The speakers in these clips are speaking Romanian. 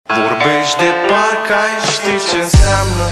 Vorbești de parcă ai ști ce înseamnă.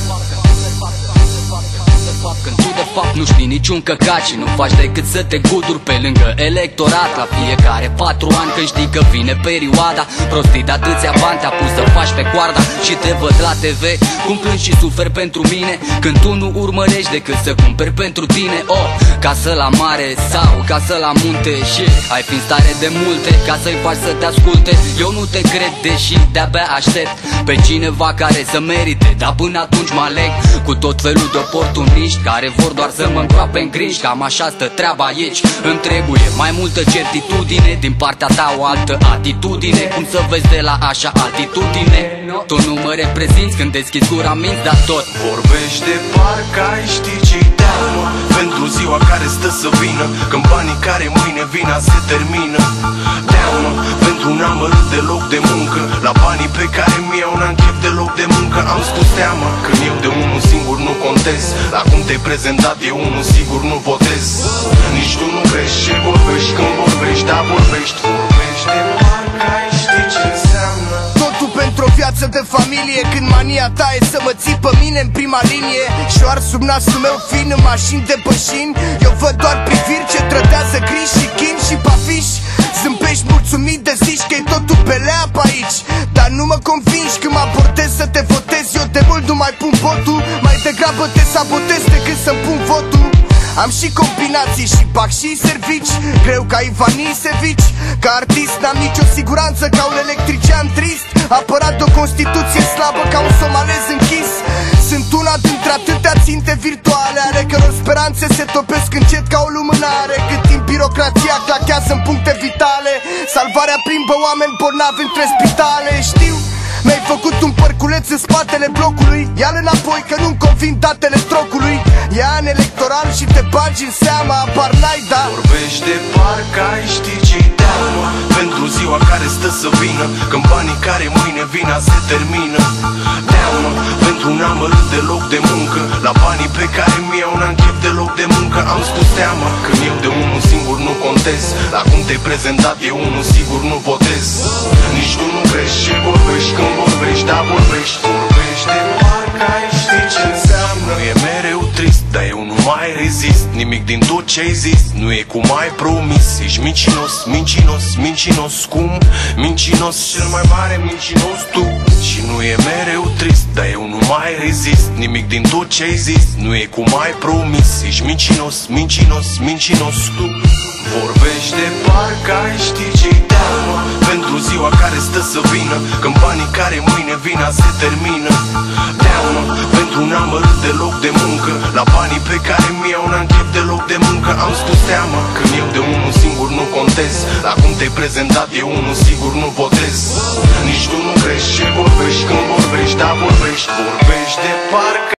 Când tu de fapt nu știi niciun căcat și nu faci decât să te guduri pe lângă electorat. La fiecare 4 ani când știi că vine perioada, prostii de atâția bani te-a pus să faci pe coarda. Și te văd la TV cum plângi și suferi pentru mine, când tu nu urmărești decât să cumperi pentru tine. Casă la mare sau casă la munte și ai fi în stare de multe ca să-i faci să te asculte. Eu nu te cred, deși de-abia aștept pe cineva care să merite, dar până atunci mă aleg cu tot felul de oportuniști care vor doar să mă îngroape în grinși. Cam așa stă treaba aici. Îmi trebuie mai multă certitudine, din partea ta o altă atitudine. Cum să vezi de la așa altitudine? Tu nu mă reprezinți când deschizi gura, minți, dar tot vorbești de parcă ai ști ce-i teamă pentru ziua care stă să vină, când banii care mâine vina se termină. Teamă pentru n-am râd deloc de muncă, la banii pe care mi-au n-am chef deloc de muncă. Am spus teamă când eu de unul singur nu contez, la cum te-ai prezentat eu unul sigur nu votez. Nici tu nu crești ce vorbești când vorbești, dar vorbești. Vorbești de parcă ai ști ce înseamnă. Totul pentru o viață de familie, când mania ta e să mă ții pe mine în prima linie și o ars sub nasul meu fiind în mașini de pășini. Eu văd doar priviri ce trădează griji și chin și pafiși. Zâmbești mulțumit de zici că e totul pe leap aici, dar nu mă convingi când mă abordez să te votez. Eu de mult nu mai pun votul, mai degrabă te sabotez decât să-mi pun votul. Am și combinații și bag și servici, greu ca Ivan Isevici. Ca artist n-am nicio siguranță, ca un electrician trist, apărat de o constituție slabă ca un somalez închis. Sunt una dintre atâtea ținte virtuale, ale căror speranțe se topesc încet ca o lumânare, cât timp birocrația clachează în puncte vitale. Salvarea plimbă oameni bolnavi între spitale. Știu, mi-ai făcut un părculeț în spatele blocului, ia-l înapoi că nu-mi convin datele strocului. E an electoral și te bagi în seama, apar n-ai, da. Vorbești de parcă ai ști ce-i teamă pentru ziua care stă să vină, când banii care mâine vina se termină. Teamă pentru n-am râd deloc de muncă, la banii pe care mi-au n-am chef deloc de muncă. Am spus teamă când eu de unul singur nu contez, la cum te-ai prezentat eu unul sigur nu votez. Nici tu nu crești ce vorbești când vorbești, dar vorbești. Vorbești de parcă ai ști ce înseamnă. Nu e mereu trist, dar eu nu mai rezist. Nimic din tot ce-ai zis nu e cum ai promis. Ești mincinos, mincinos, mincinos. Cum? Mincinos, cel mai mare mincinos tu. Și nu e mereu trist, dar eu nu mai rezist. Nimic din tot ce-ai zis nu e cum ai promis. Ești mincinos, mincinos, mincinos tu. Vorbești de parcă ai ști ce-i teamă pentru ziua care stă să vină, când banii care mâine vina se termină. Teamă pentru n-am râd deloc de muncă, la banii pe care mi-au n-am chef deloc de muncă. Am spus teamă când eu de unul singur nu contez, la cum te-ai prezentat eu unul sigur nu votez. Nici tu nu crești ce vorbești când vorbești, dar vorbești. Vorbești de parcă